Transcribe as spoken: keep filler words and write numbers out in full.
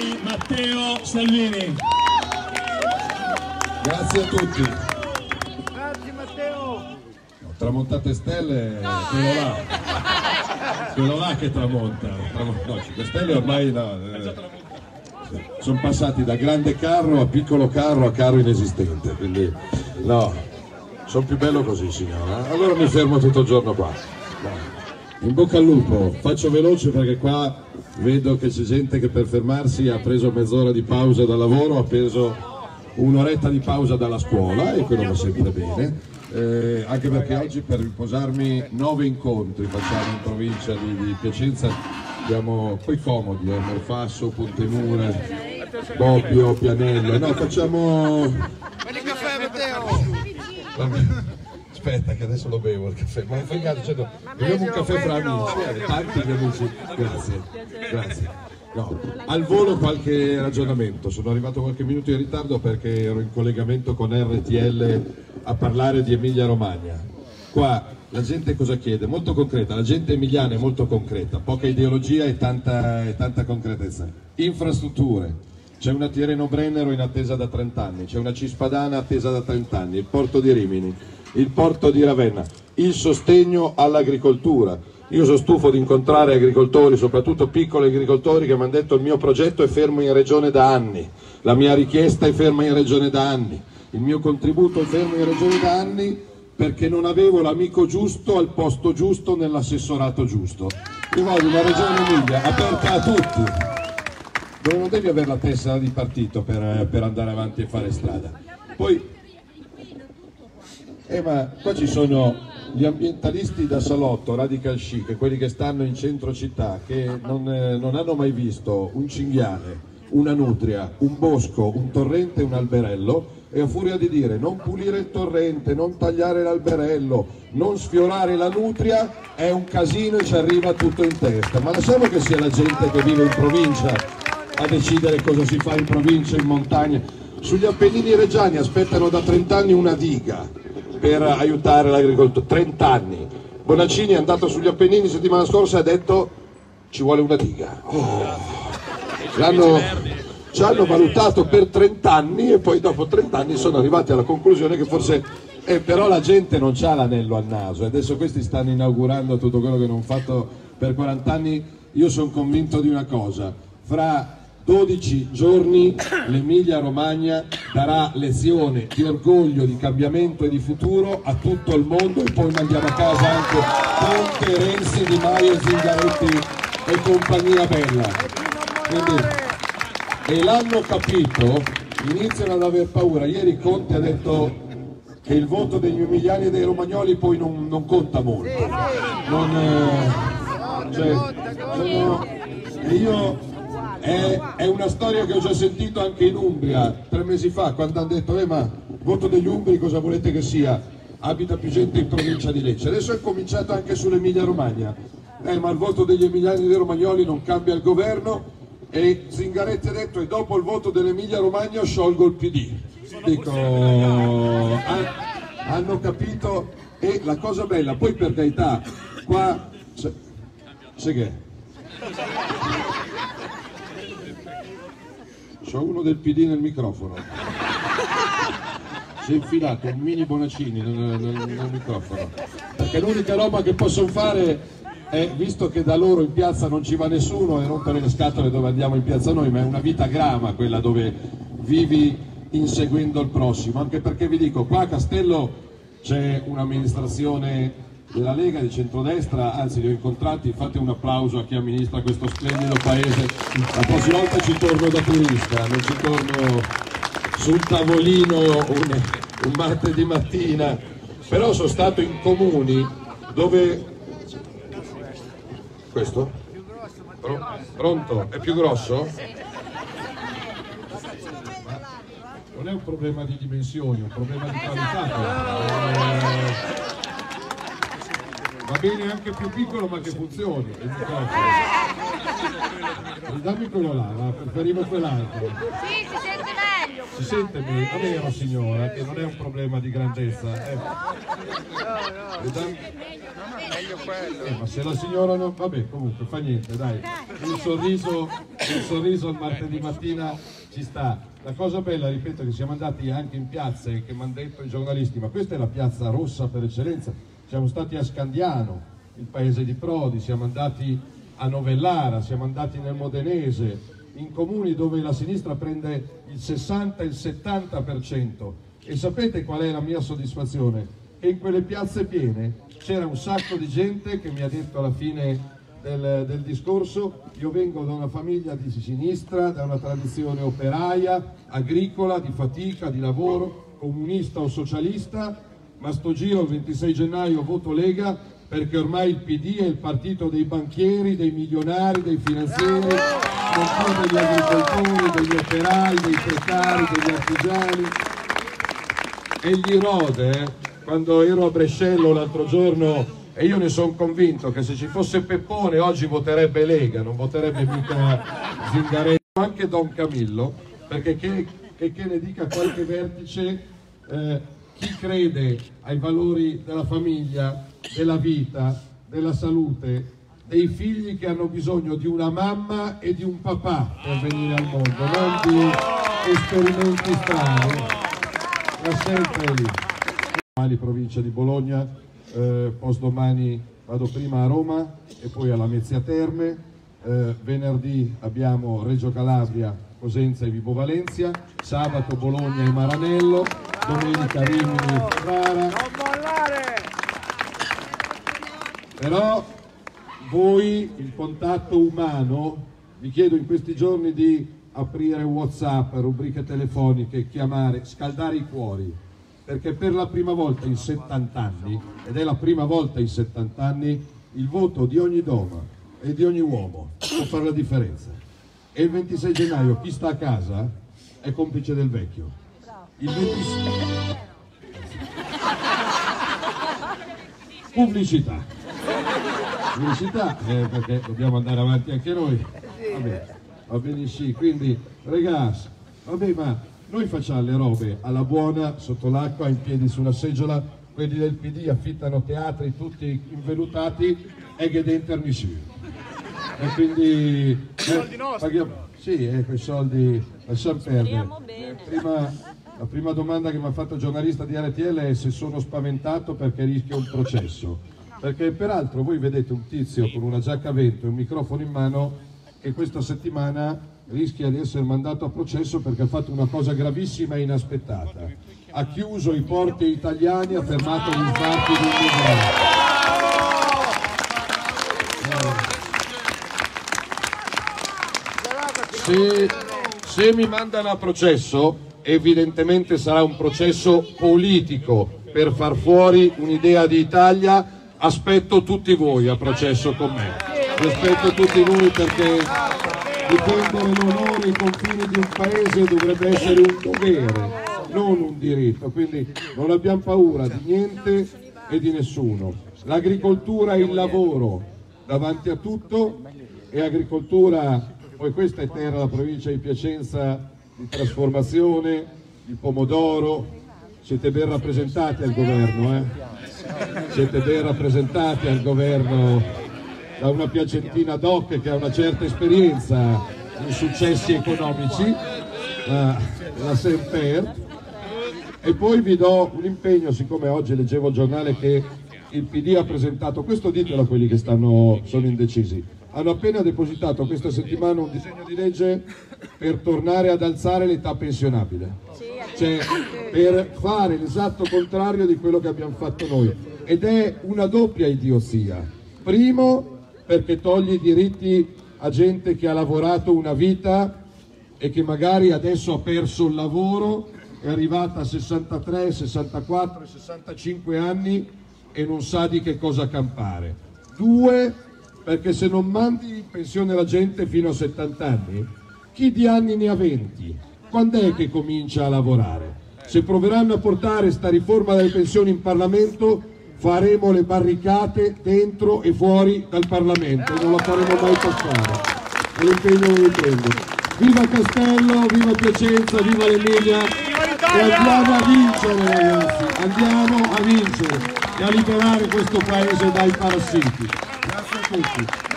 di Matteo Salvini. Grazie a tutti. Grazie Matteo. Tramontate stelle, quello là. Quello là che tramonta. No, cinque stelle ormai no. Eh, sono passati da grande carro a piccolo carro a carro inesistente, quindi no, sono più bello così, signora. Allora mi fermo tutto il giorno qua. In bocca al lupo, faccio veloce perché qua vedo che c'è gente che per fermarsi ha preso mezz'ora di pausa dal lavoro, ha preso un'oretta di pausa dalla scuola e quello va sempre bene. Eh, anche perché oggi per riposarmi nove incontri facciamo in provincia di, di Piacenza, abbiamo poi comodi, eh, Morfasso, Pontemura, Bobbio, Pianello, no facciamo... Prendi il caffè Matteo! Aspetta che adesso lo bevo il caffè, ma fregato, cioè, beviamo un caffè fra amici, eh, tanti amici, grazie, grazie. No, al volo qualche ragionamento, sono arrivato qualche minuto in ritardo perché ero in collegamento con R T L a parlare di Emilia Romagna. Qua la gente cosa chiede? Molto concreta, la gente emiliana è molto concreta, poca ideologia e tanta, e tanta concretezza. Infrastrutture, c'è una Tirreno Brennero in attesa da trenta anni, c'è una Cispadana attesa da trenta anni, il porto di Rimini, il porto di Ravenna, il sostegno all'agricoltura. Io sono stufo di incontrare agricoltori, soprattutto piccoli agricoltori, che mi hanno detto il mio progetto è fermo in regione da anni, la mia richiesta è ferma in regione da anni, il mio contributo è fermo in regione da anni perché non avevo l'amico giusto al posto giusto nell'assessorato giusto. Io voglio una regione Emilia aperta a tutti, dove non devi avere la tessera di partito per, per andare avanti e fare strada. Poi, eh, ma qua ci sono gli ambientalisti da salotto, radical chic, quelli che stanno in centro città, che non, eh, non hanno mai visto un cinghiale, una nutria, un bosco, un torrente, un alberello, e a furia di dire non pulire il torrente, non tagliare l'alberello, non sfiorare la nutria, è un casino e ci arriva tutto in testa. Ma lasciamo che sia la gente che vive in provincia a decidere cosa si fa in provincia, in montagna. Sugli Appennini reggiani aspettano da trenta anni una diga per aiutare l'agricoltore, trenta anni. Bonaccini è andato sugli Appennini settimana scorsa e ha detto ci vuole una diga. Oh. L'hanno, ci hanno valutato per trenta anni e poi dopo trenta anni sono arrivati alla conclusione che forse... Eh, però la gente non c'ha l'anello al naso e adesso questi stanno inaugurando tutto quello che non ho fatto per quaranta anni. Io sono convinto di una cosa, fra dodici giorni l'Emilia Romagna darà lezione di orgoglio, di cambiamento e di futuro a tutto il mondo e poi mandiamo a casa anche Conte, Renzi, Di Maio, Zingaretti e compagnia bella. Quindi, e l'hanno capito, iniziano ad aver paura. Ieri Conte ha detto che il voto degli emiliani e dei romagnoli poi non, non conta molto. Non, eh, cioè, sono, e io È, è una storia che ho già sentito anche in Umbria, tre mesi fa, quando hanno detto eh ma voto degli Umbri cosa volete che sia? Abita più gente in provincia di Lecce. Adesso è cominciato anche sull'Emilia Romagna. Eh ma il voto degli emiliani e dei romagnoli non cambia il governo e Zingaretti ha detto e dopo il voto dell'Emilia Romagna sciolgo il P D. Dico, ha, hanno capito e la cosa bella, poi per carità, qua... Sai che? C'ho uno del P D nel microfono. Si è infilato un mini Bonaccini nel, nel, nel microfono. Perché l'unica roba che possono fare è, visto che da loro in piazza non ci va nessuno, è rompere le scatole dove andiamo in piazza noi, ma è una vita grama quella dove vivi inseguendo il prossimo. Anche perché vi dico, qua a Castello c'è un'amministrazione della Lega, di centrodestra, anzi li ho incontrati, fate un applauso a chi amministra questo splendido paese. La prossima volta ci torno da turista, non ci torno sul tavolino un, un martedì mattina, però sono stato in comuni dove... Questo? Pronto? È più grosso? Non è un problema di dimensioni, è un problema di qualità. Eh... Va bene anche più piccolo ma che funzioni, il microfono. Dammi quello là, ma preferivo quell'altro. Sì, si sente meglio. Si sente meglio, è vero signora, che non è un problema di grandezza. Eh. No, no. Dammi... Eh, ma se la signora non... vabbè, comunque fa niente, dai, il sorriso, il sorriso il martedì mattina ci sta. La cosa bella, ripeto, che siamo andati anche in piazza e che mi hanno detto i giornalisti, ma questa è la piazza rossa per eccellenza, siamo stati a Scandiano, il paese di Prodi, siamo andati a Novellara, siamo andati nel Modenese, in comuni dove la sinistra prende il sessanta e il settanta per cento. E sapete qual è la mia soddisfazione? Che in quelle piazze piene c'era un sacco di gente che mi ha detto alla fine del, del discorso: io vengo da una famiglia di sinistra, da una tradizione operaia, agricola, di fatica, di lavoro, comunista o socialista, ma sto giro il ventisei gennaio voto Lega perché ormai il P D è il partito dei banchieri, dei milionari, dei finanzieri, non più degli agricoltori, degli operai, dei precari, degli artigiani. E gli rode, eh? Quando ero a Brescello l'altro giorno, e io ne sono convinto che se ci fosse Peppone oggi voterebbe Lega, non voterebbe mica Zingaretto, anche Don Camillo, perché che, che, che ne dica qualche vertice, eh, chi crede ai valori della famiglia, della vita, della salute, dei figli che hanno bisogno di una mamma e di un papà per venire al mondo, non di esperimenti strani. La scelta è lì. Domani provincia di Bologna, eh, postdomani vado prima a Roma e poi alla Mezzia Terme, eh, venerdì abbiamo Reggio Calabria, Cosenza e Vibo Valentia, sabato Bologna e Maranello, domenica Rimini e Ferrara. Però voi, il contatto umano, vi chiedo in questi giorni di aprire WhatsApp, rubriche telefoniche, chiamare, scaldare i cuori, perché per la prima volta in settanta anni, ed è la prima volta in settanta anni, il voto di ogni donna e di ogni uomo può fare la differenza. E il ventisei gennaio chi sta a casa è complice del vecchio. Il ventisei... Pubblicità. Pubblicità, eh, perché dobbiamo andare avanti anche noi. Vabbè. Va bene, sì, quindi ragazzi, vabbè, ma noi facciamo le robe alla buona, sotto l'acqua, in piedi su una seggiola, quelli del P D affittano teatri tutti invelutati e che d'intermissione. E quindi eh, paghiamo, sì, eh, quei soldi lasciamo perdere. Prima, la prima domanda che mi ha fatto il giornalista di R T L è se sono spaventato perché rischio un processo. Perché peraltro voi vedete un tizio con una giacca a vento e un microfono in mano che questa settimana rischia di essere mandato a processo perché ha fatto una cosa gravissima e inaspettata. Ha chiuso i porti italiani, ha fermato gli sbarchi di immigrati. Se, se mi mandano a processo, evidentemente sarà un processo politico per far fuori un'idea di Italia. Aspetto tutti voi a processo con me. Rispetto tutti voi, perché difendere l'onore e i confini di un paese dovrebbe essere un dovere, non un diritto, quindi non abbiamo paura di niente e di nessuno. L'agricoltura è il lavoro davanti a tutto, e agricoltura, poi questa è terra, la provincia di Piacenza, di trasformazione, il pomodoro, siete ben rappresentati al governo, eh? Siete ben rappresentati al governo da una piacentina doc che ha una certa esperienza in successi economici, la, la Semper. E poi vi do un impegno, siccome oggi leggevo il giornale che il P D ha presentato, questo ditelo a quelli che stanno, sono indecisi, hanno appena depositato questa settimana un disegno di legge per tornare ad alzare l'età pensionabile, cioè per fare l'esatto contrario di quello che abbiamo fatto noi, ed è una doppia idiozia. Primo, perché toglie i diritti a gente che ha lavorato una vita e che magari adesso ha perso il lavoro, è arrivata a sessantatré, sessantaquattro, sessantacinque anni e non sa di che cosa campare. Due, perché se non mandi in pensione la gente fino a settanta anni, chi di anni ne ha venti? Quando è che comincia a lavorare? Se proveranno a portare sta riforma delle pensioni in Parlamento, faremo le barricate dentro e fuori dal Parlamento, non la faremo mai passare. È l'impegno che vi prendo. Viva Castello, viva Piacenza, viva l'Emilia, e andiamo a vincere, ragazzi, andiamo a vincere. da liberare questo paese dai parassiti. Grazie a tutti.